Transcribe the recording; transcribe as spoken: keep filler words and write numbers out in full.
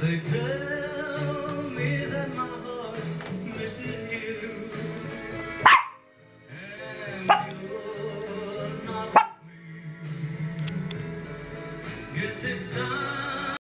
They tell me that my heart misses you, and you're not with me. Guess it's time.